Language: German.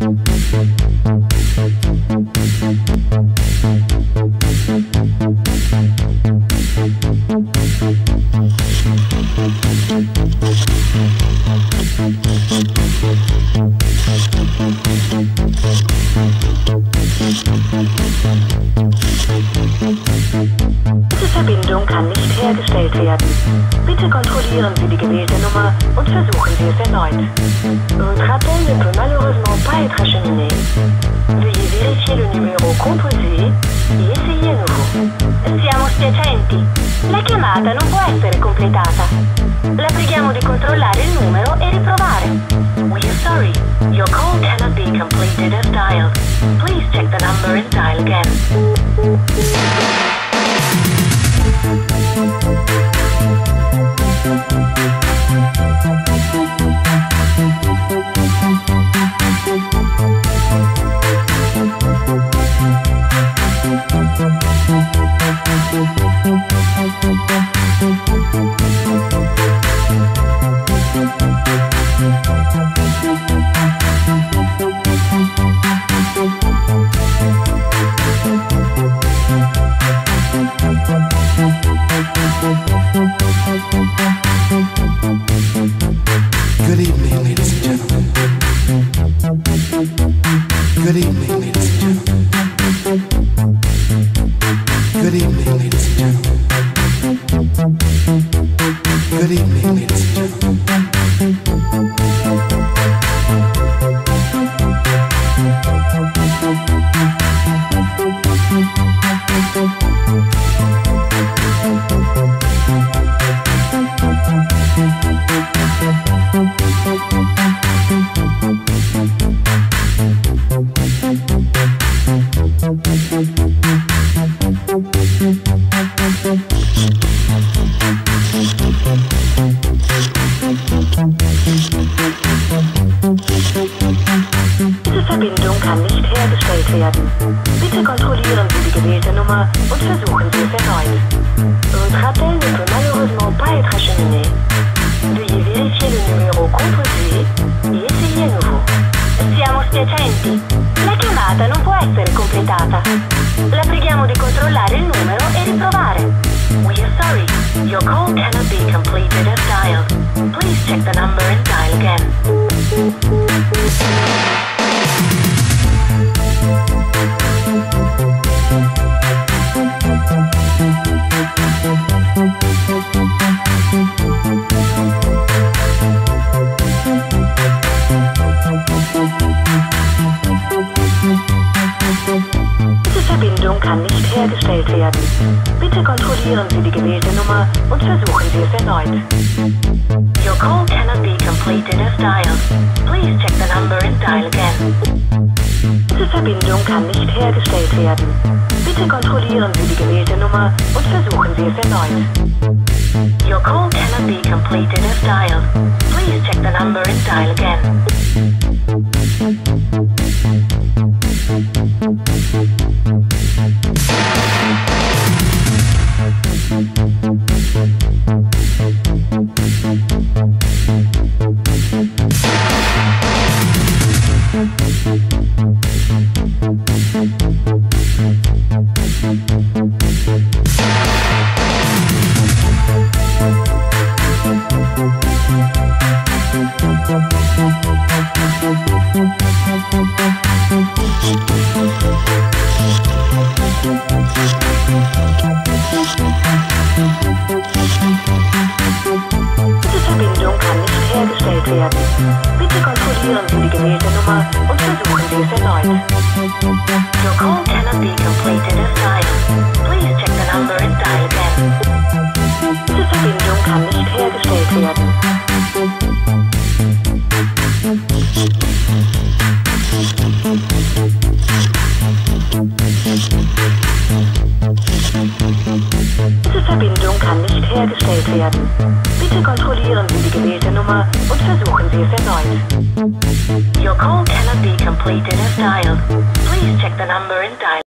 Diese Verbindung kann nicht hergestellt werden. Bitte kontrollieren Sie die gewählte Nummer und versuchen Sie es erneut. Votre appel ne peut malheureusement pas être acheminé. Veuillez vérifier le numéro composé e essayez à nouveau. Siamo spiacenti. La chiamata non può essere completata. La preghiamo di controllare il numero e riprovare. We are sorry. Your call cannot be completed as dialed. Please check the number and dial again. Good evening, ladies and gentlemen. Good evening, ladies and gentlemen. Good evening, ladies and gentlemen. Good evening, ladies and gentlemen. Diese Verbindung kann nicht hergestellt werden. Bitte kontrollieren Sie die gewählte Nummer und versuchen Sie es erneut. Votre appel ne peut malheureusement pas être acheminé. Veuillez vérifier le numéro composé e essayez à nouveau. Siamo spiacenti. La chiamata non può essere completata. La preghiamo di controllare il numero e riprovare. We are sorry. Your call cannot be completed as dialed. Please check the number and dial again. Diese Verbindung kann nicht hergestellt werden. Bitte kontrollieren Sie die gewählte Nummer und versuchen Sie es erneut. Your call cannot be completed as dialed. Please check the number and dial again. Diese Verbindung kann nicht hergestellt werden. Bitte kontrollieren Sie die gewählte Nummer und versuchen Sie es erneut. Your call cannot be completed as dialed. Please check the number and dial again. Diese Verbindung kann nicht hergestellt werden. Bitte kontrollieren Sie die gewählte Nummer und versuchen Sie es erneut. Your call cannot be completed as dialed. Please check the number and dial again. Diese Verbindung kann nicht hergestellt werden. Diese Verbindung kann nicht hergestellt werden. Bitte kontrollieren Sie die gewählte Nummer und versuchen Sie es erneut. Your call cannot be completed as dialed. Please check the number and dial